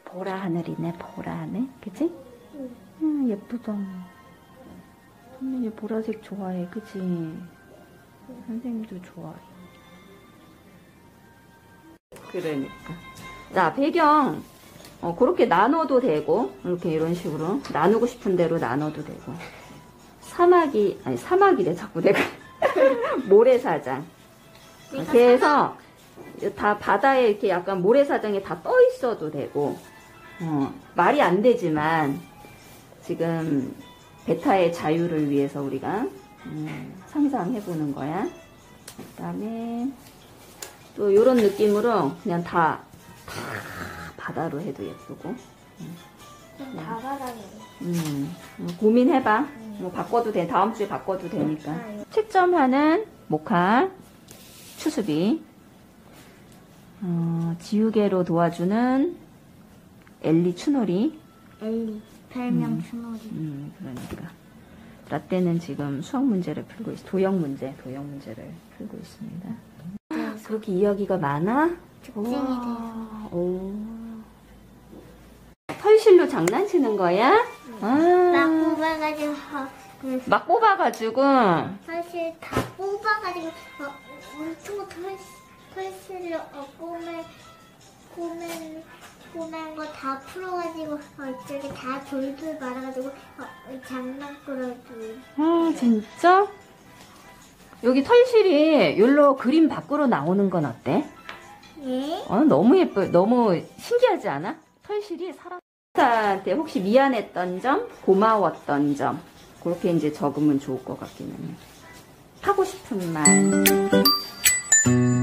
보라 하늘이네, 보라 하늘. 그치? 예쁘다. 선생님 보라색 좋아해, 그치? 선생님도 좋아해. 그러니까. 자, 배경. 그렇게 나눠도 되고, 이렇게 이런 식으로. 나누고 싶은 대로 나눠도 되고. 사막이래, 자꾸 내가. 모래사장. 그래서 다 바다에 이렇게 약간 모래사장에 다 떠 있어도 되고, 말이 안 되지만, 지금 베타의 자유를 위해서 우리가 상상해보는 거야. 그 다음에 또 이런 느낌으로 그냥 다 바다로 해도 예쁘고. 다 바다네. 고민해봐. 뭐 바꿔도 돼. 다음 주에 바꿔도 되니까. 채점하는 모카 추수비. 지우개로 도와주는 엘리 추놀이. 엘리 별명 추놀이. 그러니까 라떼는 지금 수학 문제를 풀고 도형 문제를 풀고 있습니다. 그렇게 이야기가 많아? 특징이 돼서. 털실로 장난치는 거야? 나 뽑아가지고 막 뽑아가지고. 사실 다 뽑아가지고 엄청 털실로 꼬맨 거 다 풀어가지고 이쪽에 다 돌돌 말아가지고 장난꾸러기. 아 진짜? 여기 털실이 여기로 그림 밖으로 나오는 건 어때? 예? 너무 예뻐요. 너무 신기하지 않아? 털실이 사람한테 혹시 미안했던 점, 고마웠던 점 그렇게 이제 적으면 좋을 것 같기는 해. 하고 싶은 말.